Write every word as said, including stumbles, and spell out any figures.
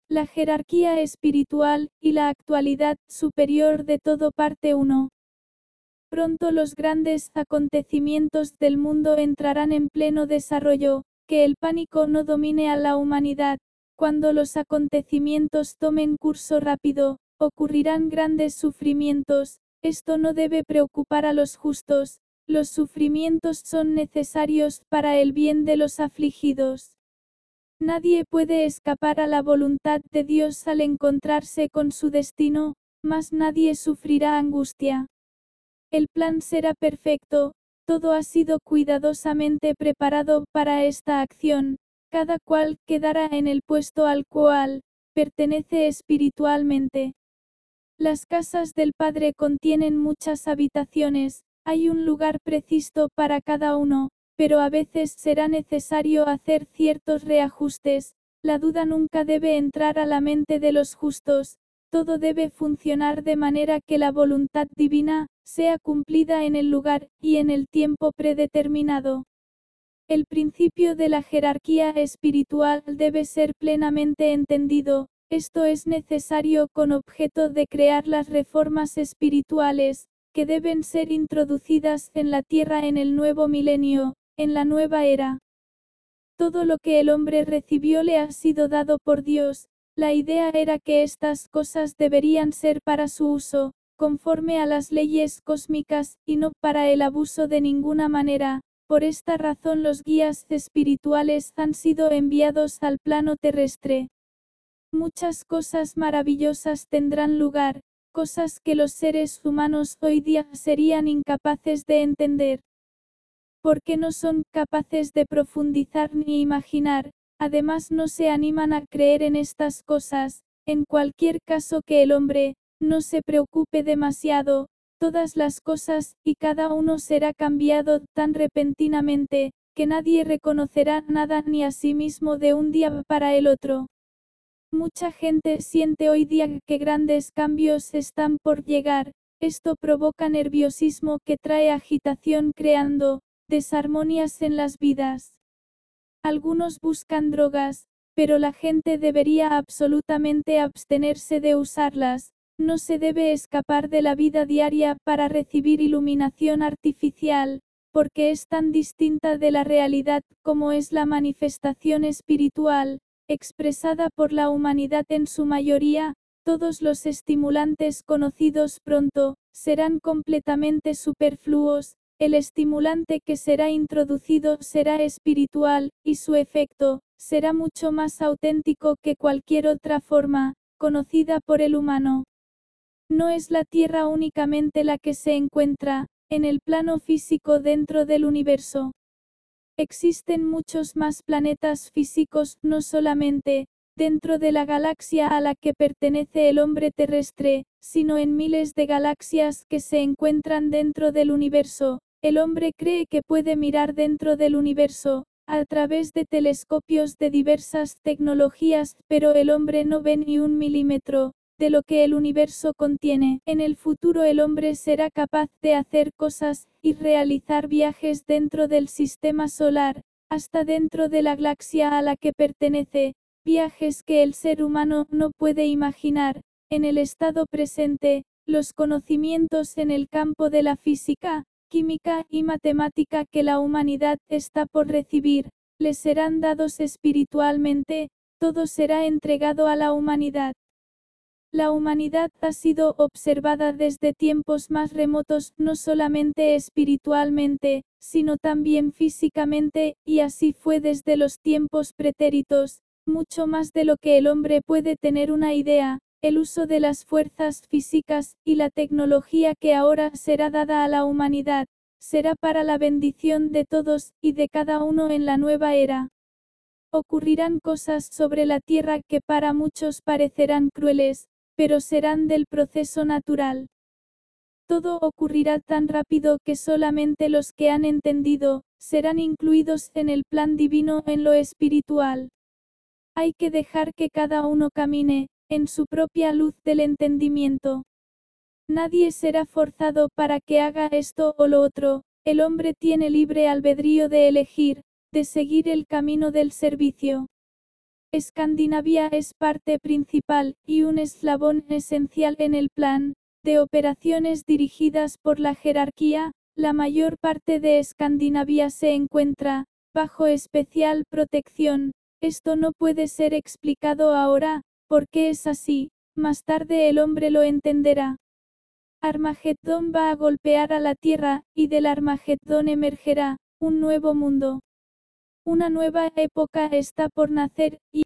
La jerarquía espiritual y la actualidad superior de todo parte uno. Pronto los grandes acontecimientos del mundo entrarán en pleno desarrollo, que el pánico no domine a la humanidad. Cuando los acontecimientos tomen curso rápido, ocurrirán grandes sufrimientos. Esto no debe preocupar a los justos. Los sufrimientos son necesarios para el bien de los afligidos. Nadie puede escapar a la voluntad de Dios al encontrarse con su destino, mas nadie sufrirá angustia. El plan será perfecto, todo ha sido cuidadosamente preparado para esta acción, cada cual quedará en el puesto al cual pertenece espiritualmente. Las casas del Padre contienen muchas habitaciones, hay un lugar preciso para cada uno, pero a veces será necesario hacer ciertos reajustes. La duda nunca debe entrar a la mente de los justos, todo debe funcionar de manera que la voluntad divina sea cumplida en el lugar y en el tiempo predeterminado. El principio de la jerarquía espiritual debe ser plenamente entendido. Esto es necesario con objeto de crear las reformas espirituales, que deben ser introducidas en la tierra en el nuevo milenio, en la nueva era. Todo lo que el hombre recibió le ha sido dado por Dios. La idea era que estas cosas deberían ser para su uso, conforme a las leyes cósmicas, y no para el abuso de ninguna manera. Por esta razón los guías espirituales han sido enviados al plano terrestre. Muchas cosas maravillosas tendrán lugar, cosas que los seres humanos hoy día serían incapaces de entender. Porque no son capaces de profundizar ni imaginar, además no se animan a creer en estas cosas. En cualquier caso que el hombre no se preocupe demasiado, todas las cosas y cada uno será cambiado tan repentinamente, que nadie reconocerá nada ni a sí mismo de un día para el otro. Mucha gente siente hoy día que grandes cambios están por llegar. Esto provoca nerviosismo que trae agitación creando desarmonías en las vidas. Algunos buscan drogas, pero la gente debería absolutamente abstenerse de usarlas. No se debe escapar de la vida diaria para recibir iluminación artificial, porque es tan distinta de la realidad como es la manifestación espiritual, expresada por la humanidad en su mayoría. Todos los estimulantes conocidos pronto serán completamente superfluos. El estimulante que será introducido será espiritual, y su efecto será mucho más auténtico que cualquier otra forma conocida por el humano. No es la Tierra únicamente la que se encuentra en el plano físico dentro del universo. Existen muchos más planetas físicos, no solamente dentro de la galaxia a la que pertenece el hombre terrestre, sino en miles de galaxias que se encuentran dentro del universo. El hombre cree que puede mirar dentro del universo, a través de telescopios de diversas tecnologías, pero el hombre no ve ni un milímetro de lo que el universo contiene. En el futuro el hombre será capaz de hacer cosas y realizar viajes dentro del sistema solar, hasta dentro de la galaxia a la que pertenece, viajes que el ser humano no puede imaginar. En el estado presente, los conocimientos en el campo de la física, química y matemática que la humanidad está por recibir, les serán dados espiritualmente, todo será entregado a la humanidad. La humanidad ha sido observada desde tiempos más remotos, no solamente espiritualmente, sino también físicamente, y así fue desde los tiempos pretéritos, mucho más de lo que el hombre puede tener una idea. El uso de las fuerzas físicas y la tecnología que ahora será dada a la humanidad, será para la bendición de todos y de cada uno en la nueva era. Ocurrirán cosas sobre la tierra que para muchos parecerán crueles, pero serán del proceso natural. Todo ocurrirá tan rápido que solamente los que han entendido, serán incluidos en el plan divino en lo espiritual. Hay que dejar que cada uno camine en su propia luz del entendimiento. Nadie será forzado para que haga esto o lo otro. El hombre tiene libre albedrío de elegir, de seguir el camino del servicio. Escandinavia es parte principal, y un eslabón esencial en el plan de operaciones dirigidas por la jerarquía. La mayor parte de Escandinavia se encuentra bajo especial protección. Esto no puede ser explicado ahora, porque es así, más tarde el hombre lo entenderá. Armagedón va a golpear a la Tierra, y del Armagedón emergerá un nuevo mundo. Una nueva época está por nacer, y